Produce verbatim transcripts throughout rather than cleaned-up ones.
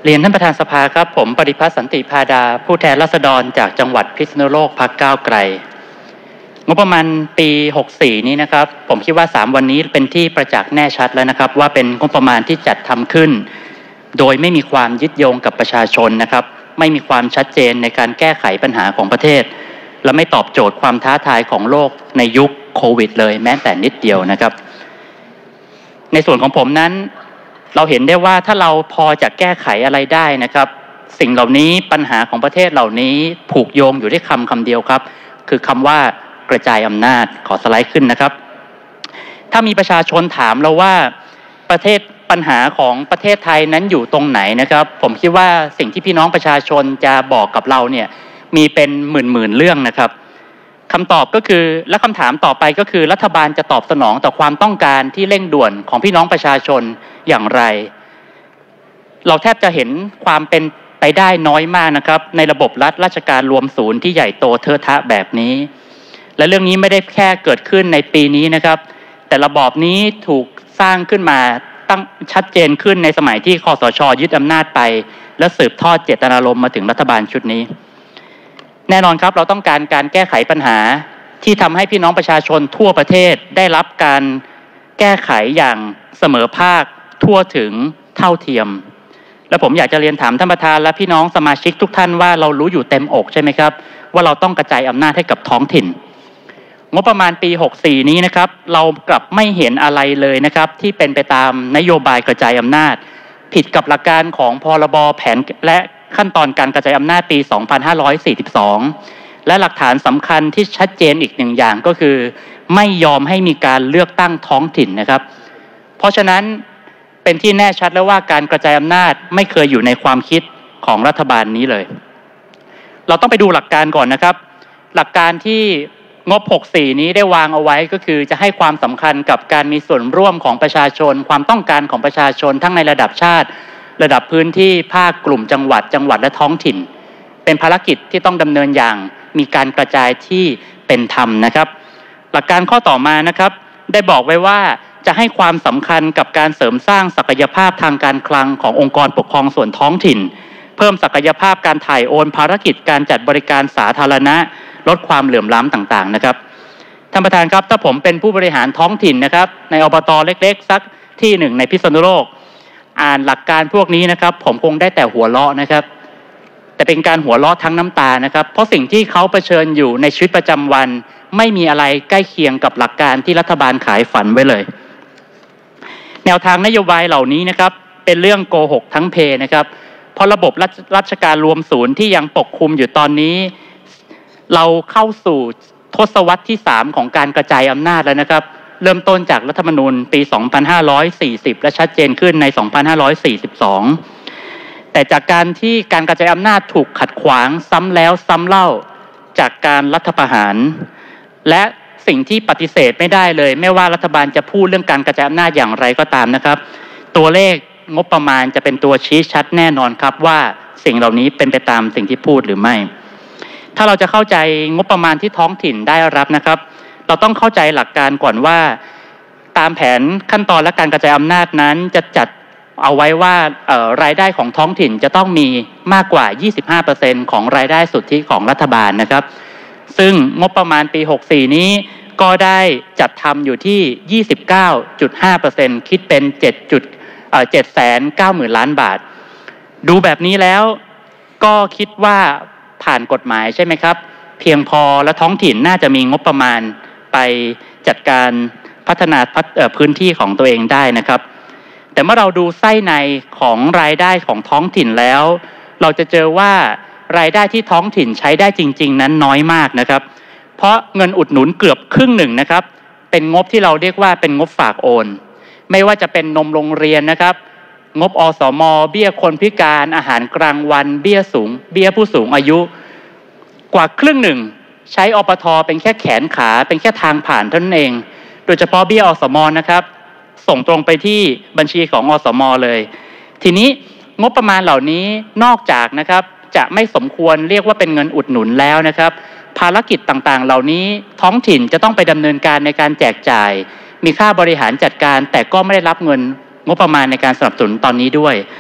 เรียนท่านประธานสภาครับผมปฏิพัฒน์สันติพาดาผู้แทนราษฎรจากจังหวัดพิษณุโลกพรรคก้าวไกลงบประมาณปีหกสี่นี้นะครับผมคิดว่าสามวันนี้เป็นที่ประจักษ์แน่ชัดแล้วนะครับว่าเป็นงบประมาณที่จัดทำขึ้นโดยไม่มีความยึดโยงกับประชาชนนะครับไม่มีความชัดเจนในการแก้ไขปัญหาของประเทศและไม่ตอบโจทย์ความท้าทายของโลกในยุคโควิดเลยแม้แต่นิดเดียวนะครับในส่วนของผมนั้นเราเห็นได้ว่าถ้าเราพอจะแก้ไขอะไรได้นะครับสิ่งเหล่านี้ปัญหาของประเทศเหล่านี้ผูกโยงอยู่ที่คำคำเดียวครับคือคำว่ากระจายอำนาจขอสไลด์ขึ้นนะครับถ้ามีประชาชนถามเราว่าประเทศปัญหาของประเทศไทยนั้นอยู่ตรงไหนนะครับผมคิดว่าสิ่งที่พี่น้องประชาชนจะบอกกับเราเนี่ยมีเป็นหมื่นหมื่นเรื่องนะครับคำตอบก็คือและคำถามต่อไปก็คือรัฐบาลจะตอบสนองต่อความต้องการที่เร่งด่วนของพี่น้องประชาชนอย่างไรเราแทบจะเห็นความเป็นไปได้น้อยมากนะครับในระบบรัฐราชการรวมศูนย์ที่ใหญ่โตเทอะทะแบบนี้และเรื่องนี้ไม่ได้แค่เกิดขึ้นในปีนี้นะครับแต่ระบอบนี้ถูกสร้างขึ้นมาตั้งชัดเจนขึ้นในสมัยที่คสช.ยึดอำนาจไปและสืบทอดเจตนารมณ์มาถึงรัฐบาลชุดนี้แน่นอนครับเราต้องการการแก้ไขปัญหาที่ทำให้พี่น้องประชาชนทั่วประเทศได้รับการแก้ไขอย่างเสมอภาคทั่วถึงเท่าเทียมและผมอยากจะเรียนถามท่านประธานและพี่น้องสมาชิกทุกท่านว่าเรารู้อยู่เต็มอกใช่ไหมครับว่าเราต้องกระจายอำนาจให้กับท้องถิ่นงบประมาณปีหกสี่นี้นะครับเรากลับไม่เห็นอะไรเลยนะครับที่เป็นไปตามนโยบายกระจายอำนาจผิดกับหลักการของพรบแผนและขั้นตอนการกระจายอำนาจปีสองพันห้าร้อยสี่สิบสองและหลักฐานสำคัญที่ชัดเจนอีกหนึ่งอย่างก็คือไม่ยอมให้มีการเลือกตั้งท้องถิ่นนะครับเพราะฉะนั้นเป็นที่แน่ชัดแล้วว่าการกระจายอำนาจไม่เคยอยู่ในความคิดของรัฐบาลนี้เลยเราต้องไปดูหลักการก่อนนะครับหลักการที่งบหกสี่นี้ได้วางเอาไว้ก็คือจะให้ความสำคัญกับการมีส่วนร่วมของประชาชนความต้องการของประชาชนทั้งในระดับชาติระดับพื้นที่ภาคกลุ่มจังหวัดจังหวัดและท้องถิ่นเป็นภารกิจที่ต้องดำเนินอย่างมีการกระจายที่เป็นธรรมนะครับหลักการข้อต่อมานะครับได้บอกไว้ว่าจะให้ความสำคัญกับการเสริมสร้างศักยภาพทางการคลังขององค์กรปกครองส่วนท้องถิ่นเพิ่มศักยภาพการถ่ายโอนภารกิจการจัดบริการสาธารณะลดความเหลื่อมล้ำต่างๆนะครับท่านประธานครับถ้าผมเป็นผู้บริหารท้องถิ่นนะครับในอบต.เล็กๆสักที่หนึ่งในพิษณุโลกอ่านหลักการพวกนี้นะครับผมคงได้แต่หัวเราะนะครับแต่เป็นการหัวเราะทั้งน้ำตานะครับเพราะสิ่งที่เขาเผชิญอยู่ในชีวิตประจำวันไม่มีอะไรใกล้เคียงกับหลักการที่รัฐบาลขายฝันไว้เลยแนวทางนโยบายเหล่านี้นะครับเป็นเรื่องโกหกทั้งเพนะครับเพราะระบบราชการรวมศูนย์ที่ยังปกคลุมอยู่ตอนนี้เราเข้าสู่ทศวรรษที่สามของการกระจายอำนาจแล้วนะครับเริ่มต้นจากรัฐธรรมนูญปีสองพันห้าร้อยสี่สิบและชัดเจนขึ้นในสองพันห้าร้อยสี่สิบสองแต่จากการที่การกระจายอำนาจถูกขัดขวางซ้ำแล้วซ้ำเล่าจากการรัฐประหารและสิ่งที่ปฏิเสธไม่ได้เลยไม่ว่ารัฐบาลจะพูดเรื่องการกระจายอำนาจอย่างไรก็ตามนะครับตัวเลขงบประมาณจะเป็นตัวชี้ชัดแน่นอนครับว่าสิ่งเหล่านี้เป็นไปตามสิ่งที่พูดหรือไม่ถ้าเราจะเข้าใจงบประมาณที่ท้องถิ่นได้รับนะครับเราต้องเข้าใจหลักการก่อนว่าตามแผนขั้นตอนและการกระจายอำนาจนั้นจะจัดเอาไว้ว่ารายได้ของท้องถิ่นจะต้องมีมากกว่า ยี่สิบห้าเปอร์เซ็นต์ ของรายได้สุทธิของรัฐบาลนะครับซึ่งงบประมาณปีหกสี่นี้ก็ได้จัดทำอยู่ที่ ยี่สิบเก้าจุดห้าเปอร์เซ็นต์ คิดเป็นเจ็ด เจ็ดแสนเก้าหมื่นล้านบาทดูแบบนี้แล้วก็คิดว่าผ่านกฎหมายใช่ไหมครับเพียงพอและท้องถิ่นน่าจะมีงบประมาณไปจัดการพัฒนาพื้นที่ของตัวเองได้นะครับแต่เมื่อเราดูไส้ในของรายได้ของท้องถิ่นแล้วเราจะเจอว่ารายได้ที่ท้องถิ่นใช้ได้จริงๆนั้นน้อยมากนะครับเพราะเงินอุดหนุนเกือบครึ่งหนึ่งนะครับเป็นงบที่เราเรียกว่าเป็นงบฝากโอนไม่ว่าจะเป็นนมโรงเรียนนะครับงบอสม.เบี้ยคนพิการอาหารกลางวันเบี้ยสูงเบี้ยผู้สูงอายุกว่าครึ่งหนึ่งใช้อปท.เป็นแค่แขนขาเป็นแค่ทางผ่านเท่านั้นเองโดยเฉพาะเบี้ยอสม.นะครับส่งตรงไปที่บัญชีของอสม.เลยทีนี้งบประมาณเหล่านี้นอกจากนะครับจะไม่สมควรเรียกว่าเป็นเงินอุดหนุนแล้วนะครับภารกิจต่างๆเหล่านี้ท้องถิ่นจะต้องไปดำเนินการในการแจกจ่ายมีค่าบริหารจัดการแต่ก็ไม่ได้รับเงินงบประมาณในการสนับสนุนตอนนี้ด้วย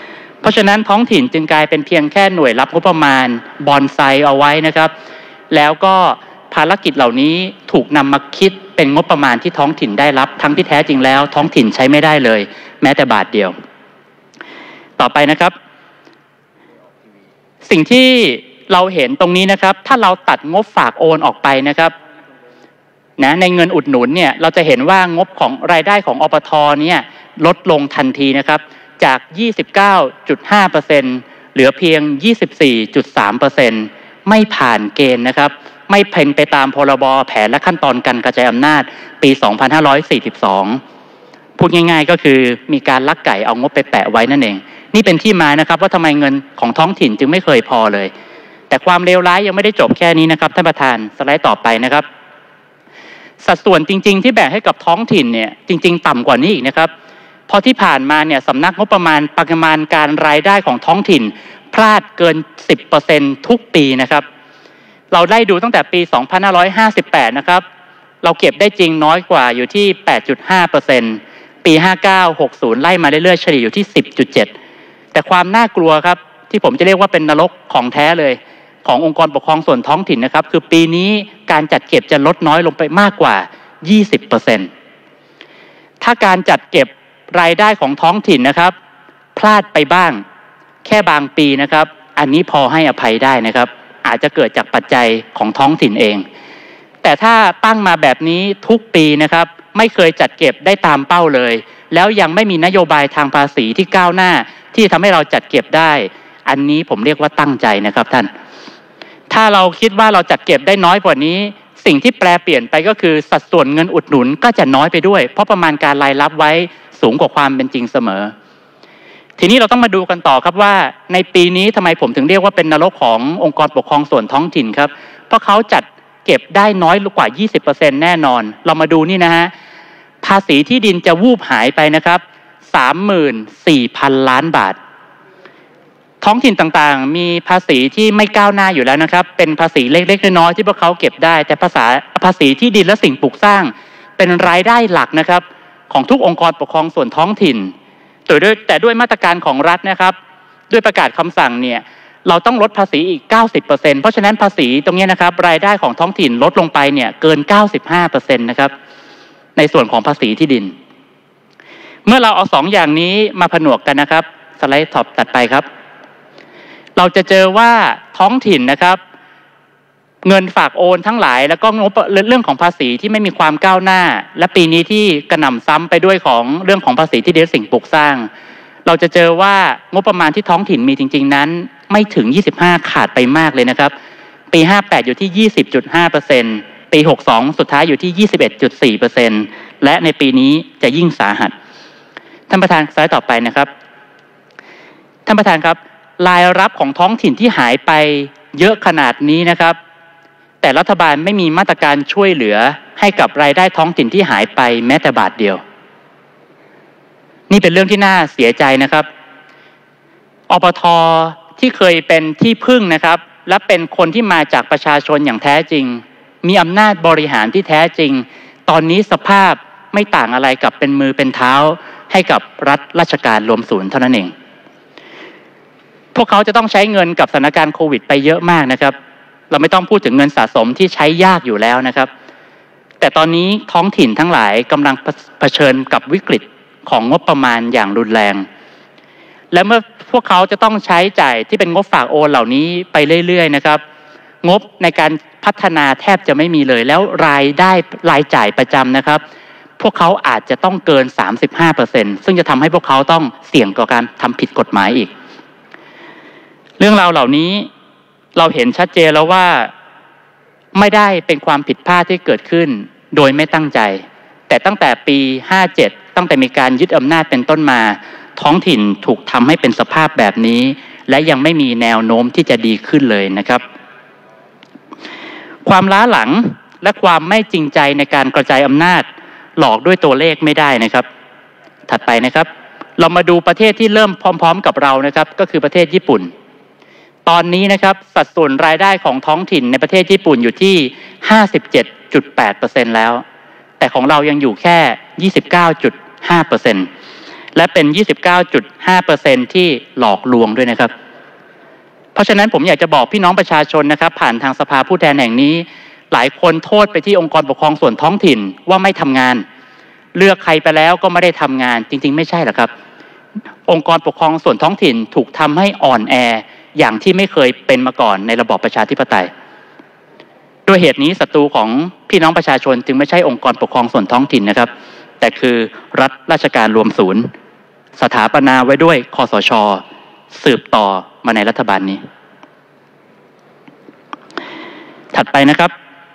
เพราะฉะนั้นท้องถิ่นจึงกลายเป็นเพียงแค่หน่วยรับงบประมาณบอนไซเอาไว้นะครับแล้วก็ภารกิจเหล่านี้ถูกนำมาคิดเป็นงบประมาณที่ท้องถิ่นได้รับทั้งที่แท้จริงแล้วท้องถิ่นใช้ไม่ได้เลยแม้แต่บาทเดียวต่อไปนะครับสิ่งที่เราเห็นตรงนี้นะครับถ้าเราตัดงบฝากโอนออกไปนะครับนะในเงินอุดหนุนเนี่ยเราจะเห็นว่างบของรายได้ของอปท.เนี่ยลดลงทันทีนะครับจาก ยี่สิบเก้าจุดห้าเปอร์เซ็นต์ เหลือเพียง ยี่สิบสี่จุดสามเปอร์เซ็นต์ ไม่ผ่านเกณฑ์นะครับไม่เป็นไปตามพรบแผนและขั้นตอนการกระจายอำนาจปี สองพันห้าร้อยสี่สิบสอง พูดง่ายๆก็คือมีการลักไก่เอางบไปแปะไว้นั่นเองนี่เป็นที่มานะครับว่าทำไมเงินของท้องถิ่นจึงไม่เคยพอเลยแต่ความเลวร้ายยังไม่ได้จบแค่นี้นะครับท่านประธานสไลด์ต่อไปนะครับสัดส่วนจริงๆที่แบ่งให้กับท้องถิ่นเนี่ยจริงๆต่ำกว่านี้อีกนะครับเพราะที่ผ่านมาเนี่ยสำนักงบประมาณประมาณการรายได้ของท้องถิ่นพลาดเกิน สิบเปอร์เซ็นต์ ทุกปีนะครับเราไล่ดูตั้งแต่ปี สองพันห้าร้อยห้าสิบแปด นะครับเราเก็บได้จริงน้อยกว่าอยู่ที่ แปดจุดห้าเปอร์เซ็นต์ ปี ห้าเก้า หกสิบ ไล่มาเรื่อยๆเฉลี่ยอยู่ที่ สิบจุดเจ็ด แต่ความน่ากลัวครับที่ผมจะเรียกว่าเป็นนรกของแท้เลยขององค์กรปกครองส่วนท้องถิ่นนะครับคือปีนี้การจัดเก็บจะลดน้อยลงไปมากกว่า ยี่สิบเปอร์เซ็นต์ ถ้าการจัดเก็บรายได้ของท้องถิ่นนะครับพลาดไปบ้างแค่บางปีนะครับอันนี้พอให้อภัยได้นะครับอาจจะเกิดจากปัจจัยของท้องถิ่นเองแต่ถ้าตั้งมาแบบนี้ทุกปีนะครับไม่เคยจัดเก็บได้ตามเป้าเลยแล้วยังไม่มีนโยบายทางภาษีที่ก้าวหน้าที่ทำให้เราจัดเก็บได้อันนี้ผมเรียกว่าตั้งใจนะครับท่านถ้าเราคิดว่าเราจัดเก็บได้น้อยกว่านี้สิ่งที่แปลเปลี่ยนไปก็คือสัดส่วนเงินอุดหนุนก็จะน้อยไปด้วยเพราะประมาณการรายรับไว้สูงกว่าความเป็นจริงเสมอทีนี้เราต้องมาดูกันต่อครับว่าในปีนี้ทำไมผมถึงเรียกว่าเป็นนรกขององค์กรปกครองส่วนท้องถิ่นครับเพราะเขาจัดเก็บได้น้อยกว่า ยี่สิบเปอร์เซ็นต์ แน่นอนเรามาดูนี่นะฮะภาษีที่ดินจะวูบหายไปนะครับ สามหมื่นสี่พัน ล้านบาทท้องถิ่นต่างๆมีภาษีที่ไม่ก้าวหน้าอยู่แล้วนะครับเป็นภาษีเล็กๆน้อยๆที่พวกเขาเก็บได้แต่ภาษาภาษีที่ดินและสิ่งปลูกสร้างเป็นรายได้หลักนะครับของทุกองค์กรปกครองส่วนท้องถิ่นแต่ด้วยแต่ด้วยมาตรการของรัฐนะครับด้วยประกาศคำสั่งเนี่ยเราต้องลดภาษีอีก เก้าสิบเปอร์เซ็นต์ เพราะฉะนั้นภาษีตรงนี้นะครับรายได้ของท้องถิ่นลดลงไปเนี่ยเกิน เก้าสิบห้าเปอร์เซ็นต์ นะครับในส่วนของภาษีที่ดินเมื่อเราเอาสองอย่างนี้มาผนวกกันนะครับสไลด์ท็อปตัดไปครับเราจะเจอว่าท้องถิ่นนะครับเงินฝากโอนทั้งหลายแล้วก็งบเรื่องของภาษีที่ไม่มีความก้าวหน้าและปีนี้ที่กระหน่ำซ้ำไปด้วยของเรื่องของภาษีที่ดินสิ่งปลูกสร้างเราจะเจอว่างบประมาณที่ท้องถิ่นมีจริงๆนั้นไม่ถึงยี่สิบห้าขาดไปมากเลยนะครับปีห้าแปดอยู่ที่ ยี่สิบจุดห้าเปอร์เซ็นต์ ปีหกสิบสองสุดท้ายอยู่ที่ ยี่สิบเอ็ดจุดสี่เปอร์เซ็นต์ และในปีนี้จะยิ่งสาหัสท่านประธานสไลด์ต่อไปนะครับท่านประธานครับรายรับของท้องถิ่นที่หายไปเยอะขนาดนี้นะครับแต่รัฐบาลไม่มีมาตรการช่วยเหลือให้กับรายได้ท้องถิ่นที่หายไปแม้แต่บาทเดียวนี่เป็นเรื่องที่น่าเสียใจนะครับอปท.ที่เคยเป็นที่พึ่งนะครับและเป็นคนที่มาจากประชาชนอย่างแท้จริงมีอำนาจบริหารที่แท้จริงตอนนี้สภาพไม่ต่างอะไรกับเป็นมือเป็นเท้าให้กับรัฐราชการรวมศูนย์เท่านั้นเองพวกเขาจะต้องใช้เงินกับสถานการณ์โควิดไปเยอะมากนะครับเราไม่ต้องพูดถึงเงินสะสมที่ใช้ยากอยู่แล้วนะครับแต่ตอนนี้ท้องถิ่นทั้งหลายกำลังเผชิญกับวิกฤตของงบประมาณอย่างรุนแรงและเมื่อพวกเขาจะต้องใช้จ่ายที่เป็นงบฝากโอนเหล่านี้ไปเรื่อยๆนะครับงบในการพัฒนาแทบจะไม่มีเลยแล้วรายได้รายจ่ายประจำนะครับพวกเขาอาจจะต้องเกิน สามสิบห้าเปอร์เซ็นต์ ซึ่งจะทำให้พวกเขาต้องเสี่ยงต่อการทำผิดกฎหมายอีกเรื่องราวเหล่านี้เราเห็นชัดเจนแล้วว่าไม่ได้เป็นความผิดพลาดที่เกิดขึ้นโดยไม่ตั้งใจแต่ตั้งแต่ปีห้าเจ็ดตั้งแต่มีการยึดอำนาจเป็นต้นมาท้องถิ่นถูกทำให้เป็นสภาพแบบนี้และยังไม่มีแนวโน้มที่จะดีขึ้นเลยนะครับความล้าหลังและความไม่จริงใจในการกระจายอำนาจหลอกด้วยตัวเลขไม่ได้นะครับถัดไปนะครับเรามาดูประเทศที่เริ่มพร้อมๆกับเรานะครับก็คือประเทศญี่ปุ่นตอนนี้นะครับสัดส่วนรายได้ของท้องถิ่นในประเทศญี่ปุ่นอยู่ที่ ห้าสิบเจ็ดจุดแปดเปอร์เซ็นต์ แล้วแต่ของเรายังอยู่แค่ ยี่สิบเก้าจุดห้าเปอร์เซ็นต์และเป็น ยี่สิบเก้าจุดห้าเปอร์เซ็นต์ ที่หลอกลวงด้วยนะครับเพราะฉะนั้นผมอยากจะบอกพี่น้องประชาชนนะครับผ่านทางสภาผู้แทนแห่งนี้หลายคนโทษไปที่องค์กรปกครองส่วนท้องถิ่นว่าไม่ทำงานเลือกใครไปแล้วก็ไม่ได้ทำงานจริงๆไม่ใช่หรอกครับองค์กรปกครองส่วนท้องถิ่นถูกทำให้อ่อนแออย่างที่ไม่เคยเป็นมาก่อนในระบอบประชาธิปไตยด้วยเหตุนี้ศัตรูของพี่น้องประชาชนจึงไม่ใช่องค์กรปกครองส่วนท้องถิ่นนะครับแต่คือรัฐราชการรวมศูนย์สถาปนาไว้ด้วยคสช.สืบต่อมาในรัฐบาลนี้ถัดไปนะครับ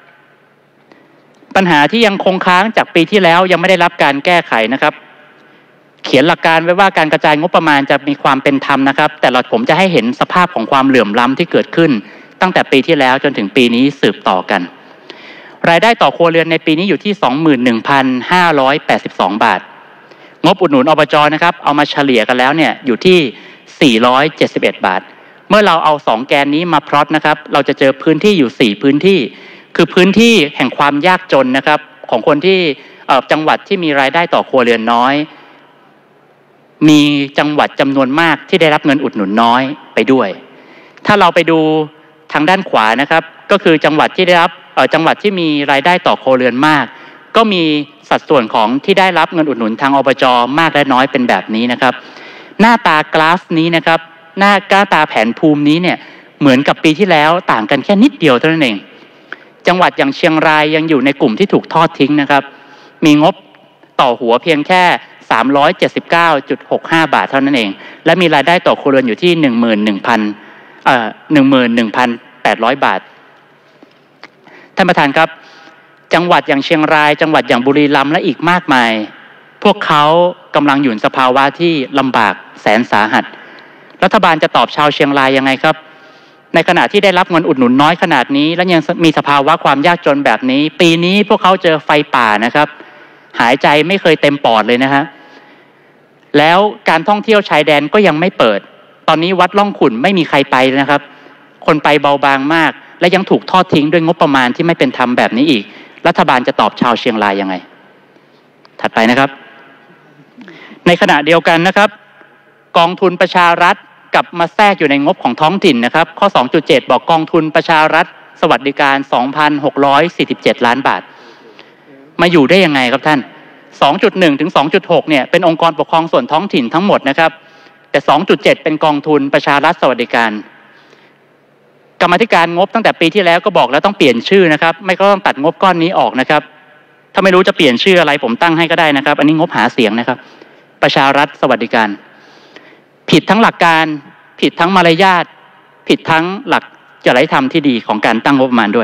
ปัญหาที่ยังคงค้างจากปีที่แล้วยังไม่ได้รับการแก้ไขนะครับเขียนหลักการไว้ว่าการกระจายงบประมาณจะมีความเป็นธรรมนะครับแต่เราผมจะให้เห็นสภาพของความเหลื่อมล้ำที่เกิดขึ้นตั้งแต่ปีที่แล้วจนถึงปีนี้สืบต่อกันรายได้ต่อครัวเรือนในปีนี้อยู่ที่ สองหมื่นหนึ่งพันห้าร้อยแปดสิบสอง บาทงบอุดหนุนอบจ.นะครับเอามาเฉลี่ยกันแล้วเนี่ยอยู่ที่สี่ร้อยเจ็ดสิบเอ็ดบาทเมื่อเราเอาสองแกนนี้มาพลอตนะครับเราจะเจอพื้นที่อยู่สี่พื้นที่คือพื้นที่แห่งความยากจนนะครับของคนที่จังหวัดที่มีรายได้ต่อครัวเรือนน้อยมีจังหวัดจำนวนมากที่ได้รับเงินอุดหนุนน้อยไปด้วยถ้าเราไปดูทางด้านขวานะครับก็คือจังหวัดที่ได้รับจังหวัดที่มีรายได้ต่อครัวเรือนมากก็มีสัดส่วนของที่ได้รับเงินอุดหนุนทางอบจ.มากและน้อยเป็นแบบนี้นะครับหน้าตากราฟนี้นะครับหน้ากราฟตาแผนภูมินี้เนี่ยเหมือนกับปีที่แล้วต่างกันแค่นิดเดียวเท่านั้นเองจังหวัดอย่างเชียงรายยังอยู่ในกลุ่มที่ถูกทอดทิ้งนะครับมีงบต่อหัวเพียงแค่ สามร้อยเจ็ดสิบเก้าจุดหกห้า บาทเท่านั้นเองและมีรายได้ต่อครัวเรือนอยู่ที่ หนึ่งหมื่นหนึ่งพัน เอ่อ หนึ่งหมื่นหนึ่งพันแปดร้อย บาทท่านประธานครับจังหวัดอย่างเชียงรายจังหวัดอย่างบุรีรัมย์และอีกมากมายพวกเขากำลังอยู่ในสภาวะที่ลำบากแสนสาหัสรัฐบาลจะตอบชาวเชียงรายยังไงครับในขณะที่ได้รับเงินอุดหนุนน้อยขนาดนี้และยังมีสภาวะความยากจนแบบนี้ปีนี้พวกเขาเจอไฟป่านะครับหายใจไม่เคยเต็มปอดเลยนะฮะแล้วการท่องเที่ยวชายแดนก็ยังไม่เปิดตอนนี้วัดล่องขุ่นไม่มีใครไปนะครับคนไปเบาบางมากและยังถูกทอดทิ้งด้วยงบประมาณที่ไม่เป็นธรรมแบบนี้อีกรัฐบาลจะตอบชาวเชียงรายยังไงถัดไปนะครับในขณะเดียวกันนะครับกองทุนประชารัฐกลับมาแทรกอยู่ในงบของท้องถิ่นนะครับข้อ สองจุดเจ็ด บอกกองทุนประชารัฐสวัสดิการ สองพันหกร้อยสี่สิบเจ็ด ล้านบาทมาอยู่ได้ยังไงครับท่าน สองจุดหนึ่ง ถึง สองจุดหก เนี่ยเป็นองค์กรปกครองส่วนท้องถิ่นทั้งหมดนะครับแต่ สองจุดเจ็ด เป็นกองทุนประชารัฐสวัสดิการกรรมาธิการงบตั้งแต่ปีที่แล้วก็บอกแล้วต้องเปลี่ยนชื่อนะครับไม่ก็ต้องตัดงบก้อนนี้ออกนะครับถ้าไม่รู้จะเปลี่ยนชื่ออะไรผมตั้งให้ก็ได้นะครับอันนี้งบหาเสียงนะครับประชารัฐสวัสดิการผิดทั้งหลักการผิดทั้งมารยาทผิดทั้งหลักจริยธรรมที่ดีของการตั้งงบประมาณด้วย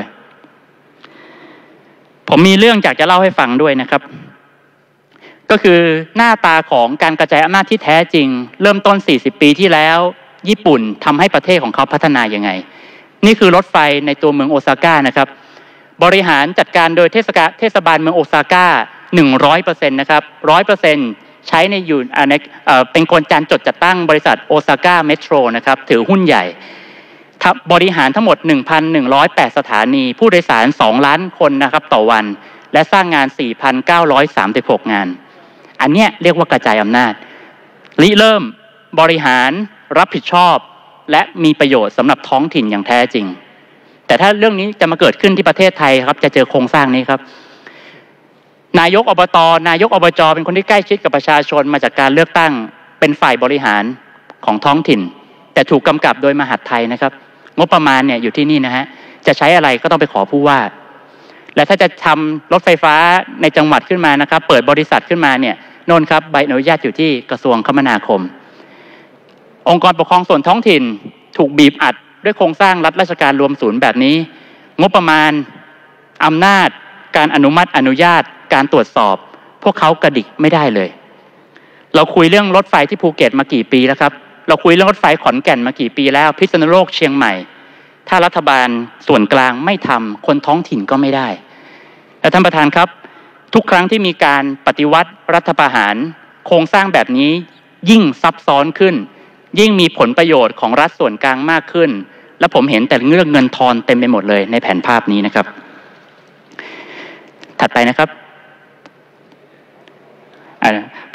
ผมมีเรื่องอยากจะเล่าให้ฟังด้วยนะครับก็คือหน้าตาของการกระจายอำนาจที่แท้จริงเริ่มต้นสี่สิบปีที่แล้วญี่ปุ่นทำให้ประเทศของเขาพัฒนายังไงนี่คือรถไฟในตัวเมืองโอซาก้านะครับบริหารจัดการโดยเทศกาเทศบาลเมืองโอซาก้า หนึ่งร้อยเปอร์เซ็นต์ นะครับ หนึ่งร้อยเปอร์เซ็นต์ ใช้ในอยู่ในเป็นคนการจดจัดตั้งบริษัทโอซาก้าเมโทรนะครับถือหุ้นใหญ่บริหารทั้งหมด หนึ่งพันหนึ่งร้อยแปด สถานีผู้โดยสารสองล้านคนนะครับต่อวันและสร้างงาน สี่พันเก้าร้อยสามสิบหก งานอันเนี้ยเรียกว่ากระจายอำนาจริเริ่มบริหารรับผิดชอบและมีประโยชน์สำหรับท้องถิ่นอย่างแท้จริงแต่ถ้าเรื่องนี้จะมาเกิดขึ้นที่ประเทศไทยครับจะเจอโครงสร้างนี้ครับนายกอบต.นายกอบจ.เป็นคนที่ใกล้ชิดกับประชาชนมาจากการเลือกตั้งเป็นฝ่ายบริหารของท้องถิ่นแต่ถูกกำกับโดยมหาดไทยนะครับงบประมาณเนี่ยอยู่ที่นี่นะฮะจะใช้อะไรก็ต้องไปขอผู้ว่าและถ้าจะทำรถไฟฟ้าในจังหวัดขึ้นมานะครับเปิดบริษัทขึ้นมาเนี่ยโน่นครับใบอนุญาตอยู่ที่กระทรวงคมนาคมองค์กรปกครองส่วนท้องถิ่นถูกบีบอัดด้วยโครงสร้างรัฐราชการรวมศูนย์แบบนี้งบประมาณอำนาจการอนุมัติอนุญาตการตรวจสอบพวกเขากระดิกไม่ได้เลยเราคุยเรื่องรถไฟที่ภูเก็ตมากี่ปีแล้วครับเราคุยเรื่องรถไฟขอนแก่นมากี่ปีแล้วพิษณุโลกเชียงใหม่ถ้ารัฐบาลส่วนกลางไม่ทำคนท้องถิ่นก็ไม่ได้และท่านประธานครับทุกครั้งที่มีการปฏิวัติรัฐประหารโครงสร้างแบบนี้ยิ่งซับซ้อนขึ้นยิ่งมีผลประโยชน์ของรัฐส่วนกลางมากขึ้นและผมเห็นแต่เรื่องเงินทอนเต็มไปหมดเลยในแผนภาพนี้นะครับถัดไปนะครับผม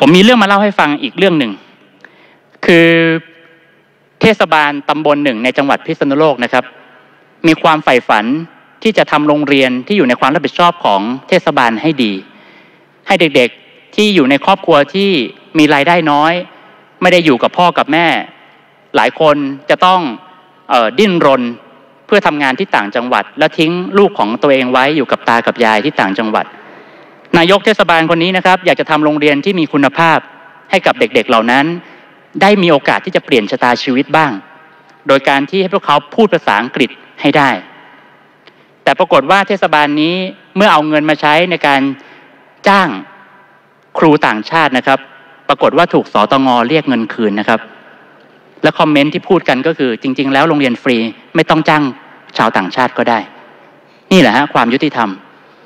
มีเรื่องมาเล่าให้ฟังอีกเรื่องหนึ่งคือเทศบาลตำบลหนึ่งในจังหวัดพิษณุโลกนะครับมีความใฝ่ฝันที่จะทำโรงเรียนที่อยู่ในความรับผิดชอบของเทศบาลให้ดีให้เด็กๆที่อยู่ในครอบครัวที่มีรายได้น้อยไม่ได้อยู่กับพ่อกับแม่หลายคนจะต้องเอ่อดิ้นรนเพื่อทำงานที่ต่างจังหวัดและทิ้งลูกของตัวเองไว้อยู่กับตากับยายที่ต่างจังหวัดนายกเทศบาลคนนี้นะครับอยากจะทำโรงเรียนที่มีคุณภาพให้กับเด็กๆเหล่านั้นได้มีโอกาสที่จะเปลี่ยนชะตาชีวิตบ้างโดยการที่ให้พวกเขาพูดภาษาอังกฤษให้ได้แต่ปรากฏว่าเทศบาลนี้เมื่อเอาเงินมาใช้ในการจ้างครูต่างชาตินะครับปรากฏว่าถูกสตง.เรียกเงินคืนนะครับและคอมเมนต์ที่พูดกันก็คือจริงๆแล้วโรงเรียนฟรีไม่ต้องจ้างชาวต่างชาติก็ได้นี่แหละฮะความยุติธรรม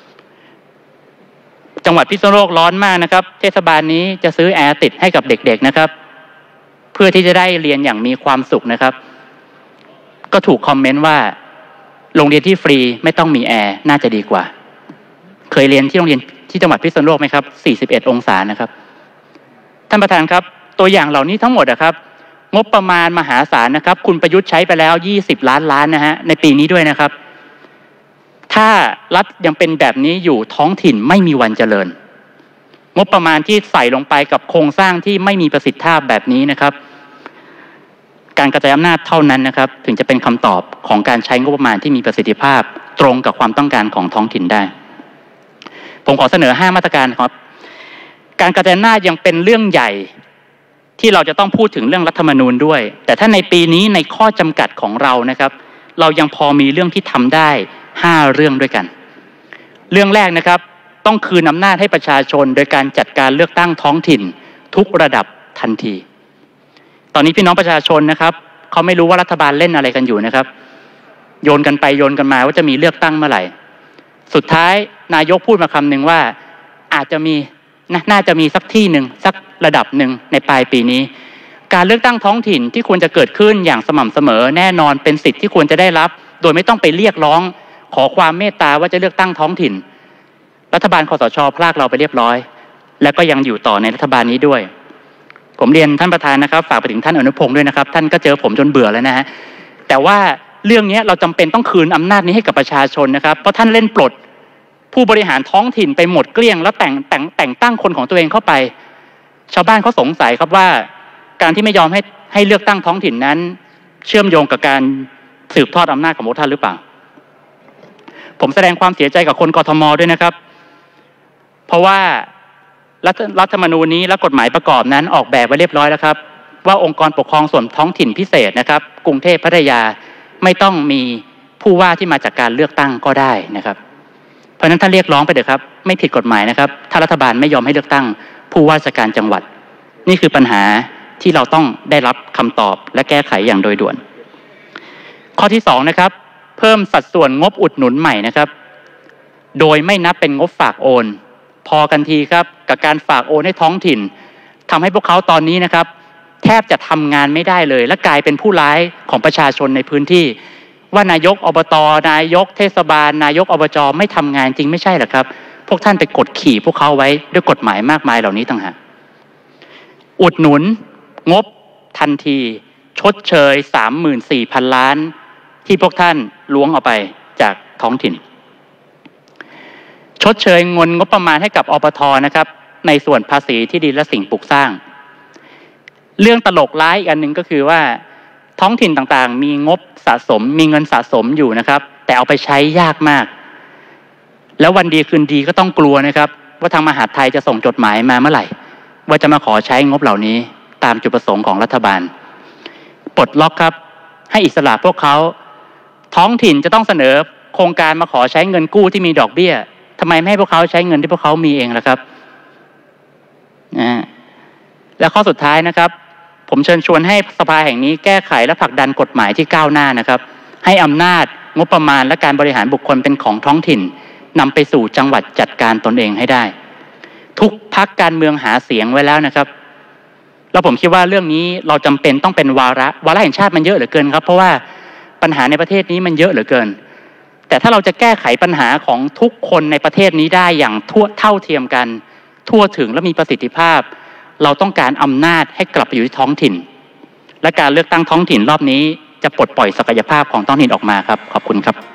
จังหวัดพิษณุโลกร้อนมากนะครับเทศบาลนี้จะซื้อแอร์ติดให้กับเด็กๆนะครับเพื่อที่จะได้เรียนอย่างมีความสุขนะครับก็ถูกคอมเมนต์ว่าโรงเรียนที่ฟรีไม่ต้องมีแอร์น่าจะดีกว่าเคยเรียนที่โรงเรียนที่จังหวัดพิษณุโลกไหมครับสี่สิบเอ็ดองศานะครับท่านประธานครับตัวอย่างเหล่านี้ทั้งหมดนะครับงบประมาณมหาศาลนะครับคุณประยุทธ์ใช้ไปแล้วยี่สิบล้านล้านนะฮะในปีนี้ด้วยนะครับถ้ารัฐยังเป็นแบบนี้อยู่ท้องถิ่นไม่มีวันเจริญงบประมาณที่ใส่ลงไปกับโครงสร้างที่ไม่มีประสิทธิภาพแบบนี้นะครับการกระจายอำนาจเท่านั้นนะครับถึงจะเป็นคำตอบของการใช้งบประมาณที่มีประสิทธิภาพตรงกับความต้องการของท้องถิ่นได้ผมขอเสนอห้ามาตรการครับการกระจายอำนาจยังเป็นเรื่องใหญ่ที่เราจะต้องพูดถึงเรื่องรัฐธรรมนูญด้วยแต่ถ้าในปีนี้ในข้อจำกัดของเรานะครับเรายังพอมีเรื่องที่ทำได้ห้าเรื่องด้วยกันเรื่องแรกนะครับต้องคืนอำนาจให้ประชาชนโดยการจัดการเลือกตั้งท้องถิ่นทุกระดับทันทีตอนนี้พี่น้องประชาชนนะครับเขาไม่รู้ว่ารัฐบาลเล่นอะไรกันอยู่นะครับโยนกันไปโยนกันมาว่าจะมีเลือกตั้งเมื่อไหร่สุดท้ายนายกพูดมาคำหนึ่งว่าอาจจะมีน่าจะมีสักที่หนึ่งสักระดับหนึ่งในปลายปีนี้การเลือกตั้งท้องถิ่นที่ควรจะเกิดขึ้นอย่างสม่ำเสมอแน่นอนเป็นสิทธิ์ที่ควรจะได้รับโดยไม่ต้องไปเรียกร้องขอความเมตตาว่าจะเลือกตั้งท้องถิ่นรัฐบาลคสช.พลากเราไปเรียบร้อยแล้วก็ยังอยู่ต่อในรัฐบาลนี้ด้วยผมเรียนท่านประธานนะครับฝากไปถึงท่านอนุพงศ์ด้วยนะครับท่านก็เจอผมจนเบื่อแล้วนะฮะแต่ว่าเรื่องนี้เราจำเป็นต้องคืนอำนาจนี้ให้กับประชาชนนะครับเพราะท่านเล่นปลดผู้บริหารท้องถิ่นไปหมดเกลี้ยงแล้วแต่งแต่งแต่งตั้งคนของตัวเองเข้าไปชาวบ้านเขาสงสัยครับว่าการที่ไม่ยอมให้ให้เลือกตั้งท้องถิ่นนั้นเชื่อมโยงกับการสืบทอดอำนาจของพวกท่านหรือเปล่าผมแสดงความเสียใจกับคนกทม.ด้วยนะครับเพราะว่ารัฐรัฐธรรมนูญนี้และกฎหมายประกอบนั้นออกแบบไว้เรียบร้อยแล้วครับว่าองค์กรปกครองส่วนท้องถิ่นพิเศษนะครับกรุงเทพพัทยาไม่ต้องมีผู้ว่าที่มาจากการเลือกตั้งก็ได้นะครับเพราะฉะนั้นถ้าเรียกร้องไปเถอะครับไม่ผิดกฎหมายนะครับถ้ารัฐบาลไม่ยอมให้เลือกตั้งผู้ว่าราชการจังหวัดนี่คือปัญหาที่เราต้องได้รับคำตอบและแก้ไขอย่างโดยด่วนข้อที่สองนะครับเพิ่มสัดส่วนงบอุดหนุนใหม่นะครับโดยไม่นับเป็นงบฝากโอนพอกันทีครับกับการฝากโอนให้ท้องถิ่นทำให้พวกเขาตอนนี้นะครับแทบจะทำงานไม่ได้เลยและกลายเป็นผู้ร้ายของประชาชนในพื้นที่ว่านายกอบต.นายกเทศบาลนายกอบจ.ไม่ทำงานจริงไม่ใช่หรอครับพวกท่านไปกดขี่พวกเขาไว้ด้วยกฎหมายมากมายเหล่านี้ต่างหากอุดหนุนงบทันทีชดเชย สามหมื่นสี่พัน ล้านที่พวกท่านล้วงเอาไปจากท้องถิ่นชดเชยเงินงบประมาณให้กับอปท.นะครับในส่วนภาษีที่ดินและสิ่งปลูกสร้างเรื่องตลกร้ายอีกอันหนึ่งก็คือว่าท้องถิ่นต่างๆมีงบสะสมมีเงินสะสมอยู่นะครับแต่เอาไปใช้ยากมากแล้ววันดีคืนดีก็ต้องกลัวนะครับว่าทางมหาดไทยจะส่งจดหมายมาเมื่อไหร่ว่าจะมาขอใช้งบเหล่านี้ตามจุดประสงค์ของรัฐบาลปลดล็อกครับให้อิสระพวกเขาท้องถิ่นจะต้องเสนอโครงการมาขอใช้เงินกู้ที่มีดอกเบี้ยทำไมไม่ให้พวกเขาใช้เงินที่พวกเขามีเองล่ะครับนะและข้อสุดท้ายนะครับผมเชิญชวนให้สภาแห่งนี้แก้ไขและผลักดันกฎหมายที่ก้าวหน้านะครับให้อำนาจงบประมาณและการบริหารบุคคลเป็นของท้องถิ่นนำไปสู่จังหวัดจัดการตนเองให้ได้ทุกพรรคการเมืองหาเสียงไว้แล้วนะครับแล้วผมคิดว่าเรื่องนี้เราจำเป็นต้องเป็นวาระวาระแห่งชาติมันเยอะเหลือเกินครับเพราะว่าปัญหาในประเทศนี้มันเยอะเหลือเกินแต่ถ้าเราจะแก้ไขปัญหาของทุกคนในประเทศนี้ได้อย่างทั่วเท่าเทียมกันทั่วถึงและมีประสิทธิภาพเราต้องการอำนาจให้กลับไปอยู่ที่ท้องถิ่นและการเลือกตั้งท้องถิ่นรอบนี้จะปลดปล่อยศักยภาพของท้องถิ่นออกมาครับขอบคุณครับ